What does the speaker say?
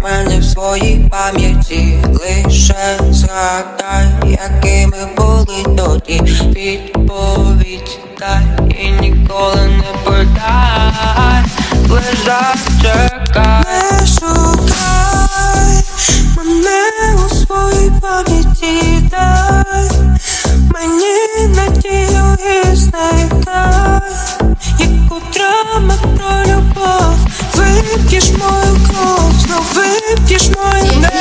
мене в своїй пам'яті. Лише згадай, якими були тоді. Відповідь дай і ніколи не продай. Лиш зачекай. Не шукай мене у своїй пам'яті. Дай мені надію і знайдай, яку драма про любов. Вип'єш мою кров, знов вип'єш мою.